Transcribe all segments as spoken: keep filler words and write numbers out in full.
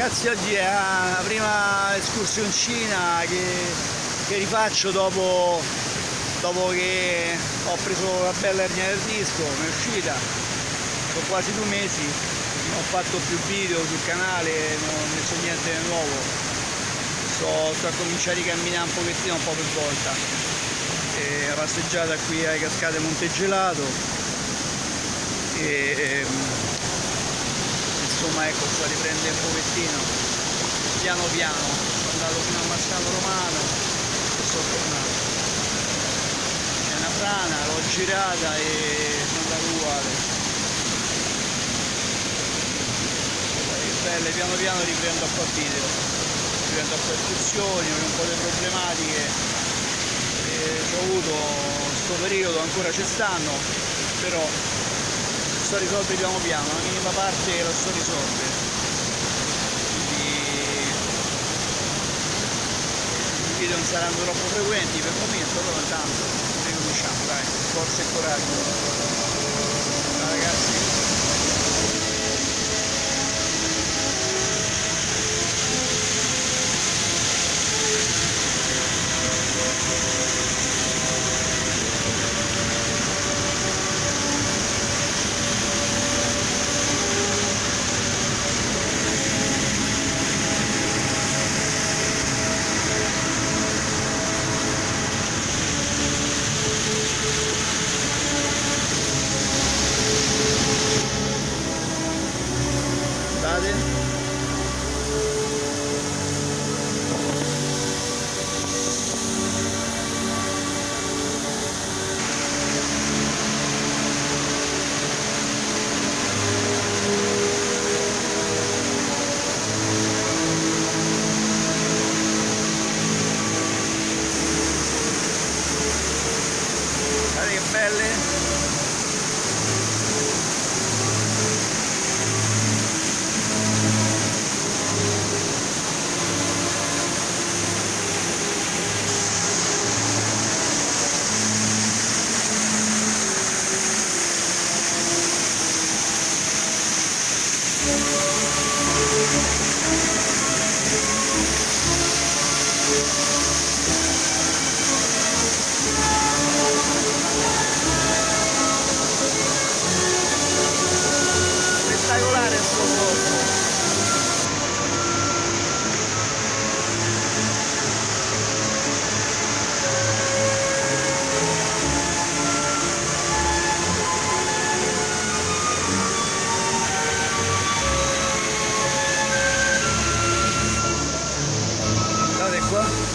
Ragazzi, oggi è la prima escursioncina che, che rifaccio dopo, dopo che ho preso la bella ernia del disco, mi è uscita, sono quasi due mesi, non ho fatto più video sul canale, non ho messo niente di nuovo, sto, sto a cominciare a camminare un pochettino, un po' per volta, e passeggiata qui alle cascate Montegelato e insomma ecco, sto a riprendere un pochettino piano piano, sono andato fino a Marsano Romano e sono tornato, c'è una frana, l'ho girata e sono andato uguale. Che belle, piano piano riprendo a fare video, riprendo a fare escursioni, ho un po' di problematiche che ho avuto questo periodo, ancora ci stanno, però sto risolvendo piano piano, la minima parte la sto risolvendo, quindi i video non saranno troppo frequenti per il momento, però intanto ricominciamo, dai, forza e coraggio. Ciao ragazzi. Guardate che belle! Spettacolare sto posto! Guardate qua!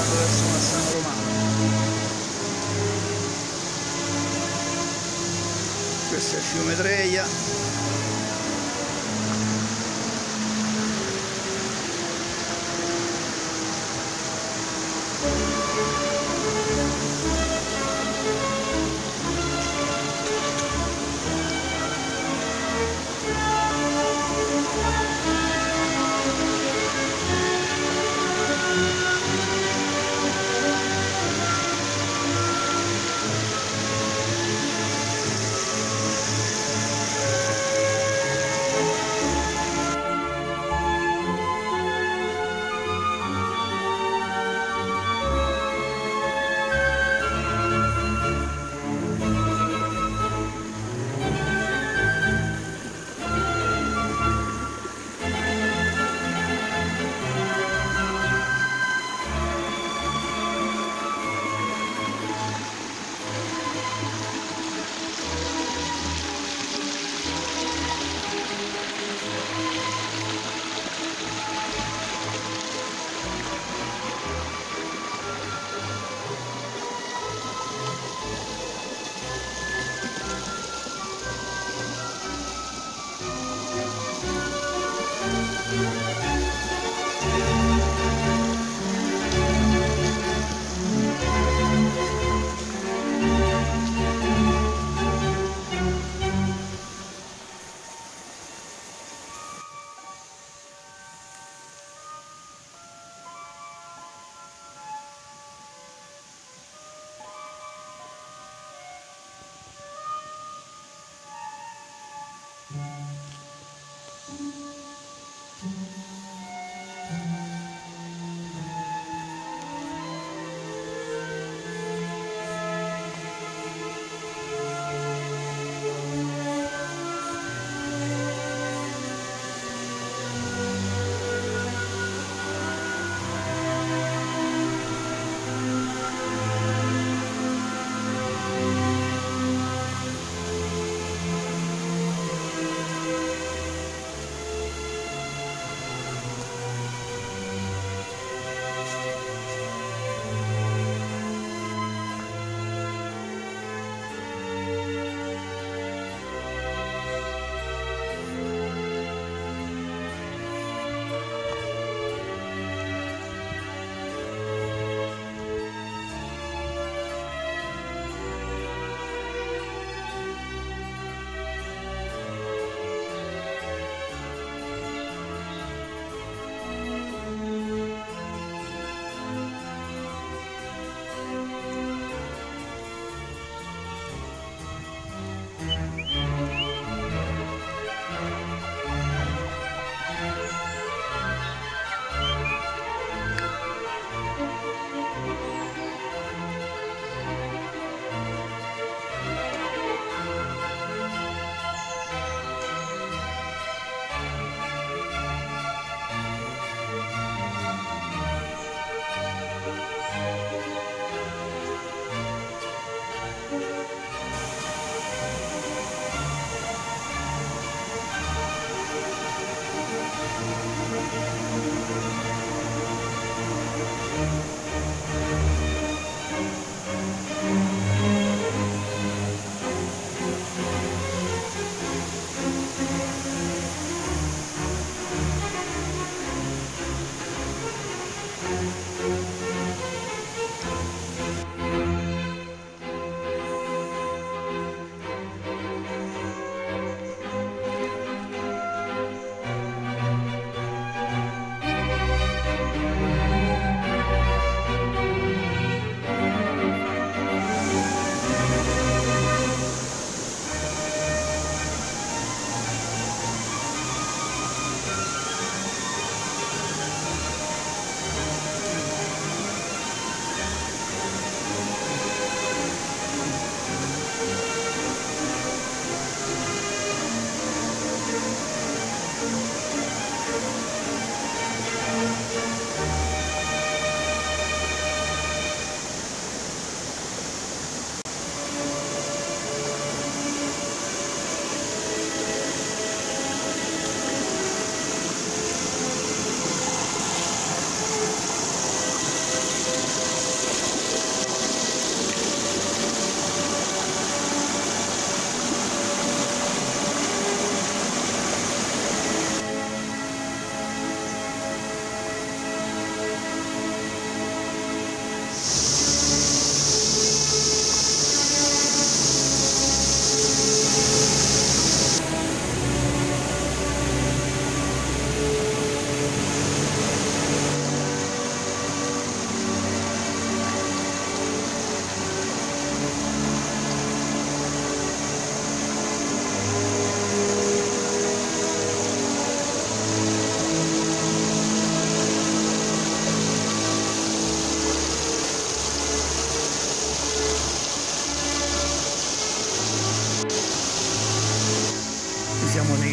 attraverso Massano Romano. Questo è il fiume Treia.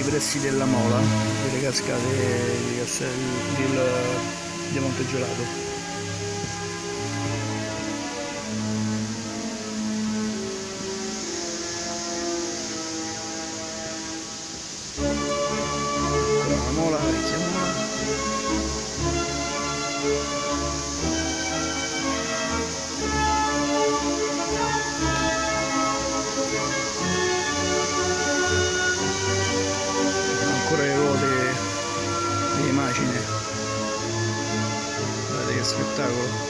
pressi della Mola, delle cascate di, di, di Monte Gelato. La Mola, la vecchia Mola. Ancora le ruote di macine, guardate che spettacolo.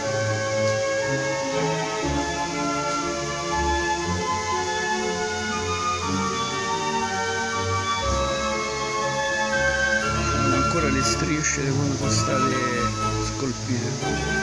Ancora le strisce da quando sono state scolpite.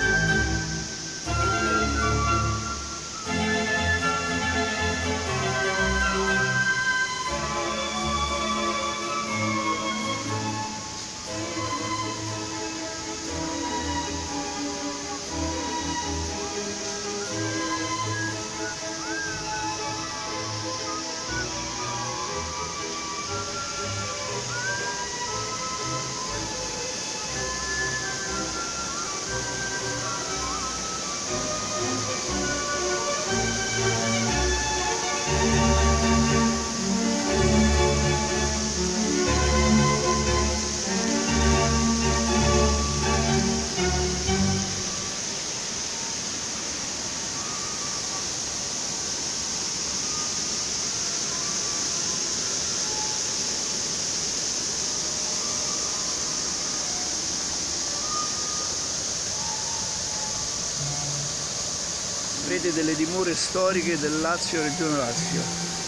Rete delle dimore storiche del Lazio, Regione Lazio.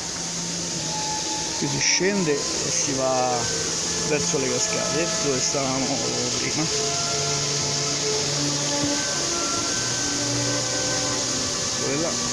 Qui si scende e si va verso le cascate dove stavamo prima. Dove là.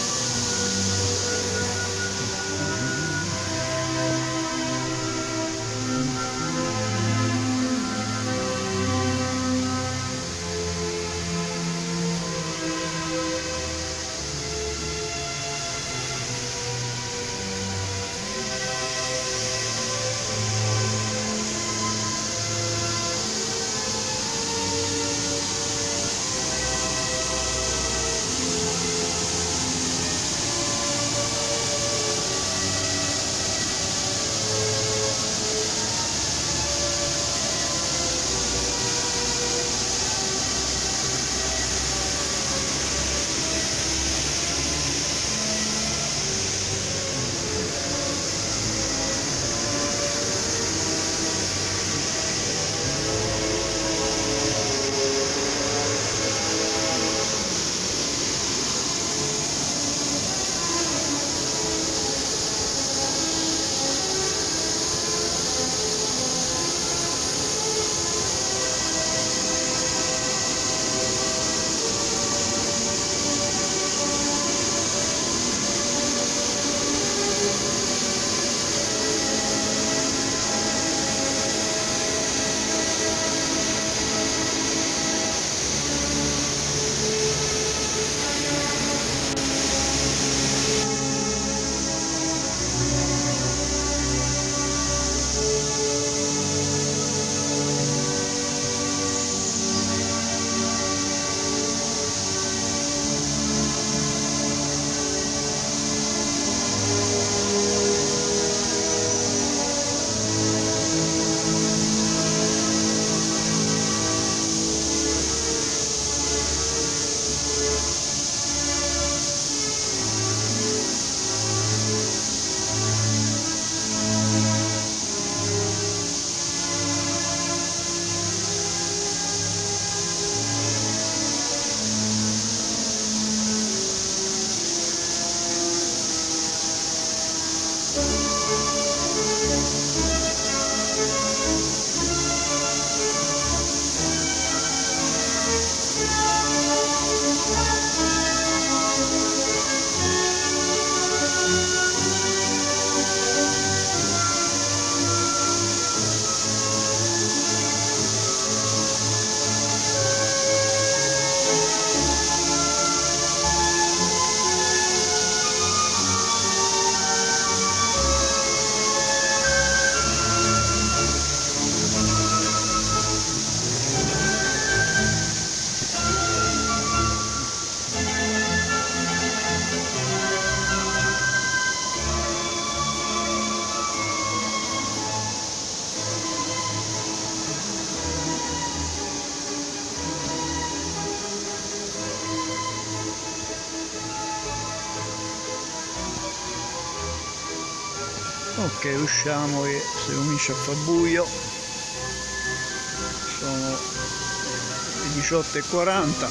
Ok, usciamo che si comincia a far buio. Sono le diciotto e quaranta.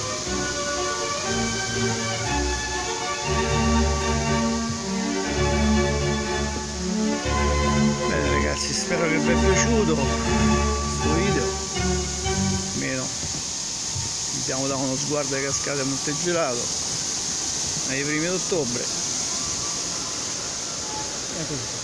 Bene ragazzi, spero che vi è piaciuto questo video, almeno abbiamo dato uno sguardo alle cascate a Montegelato ai primi d'ottobre. Ecco.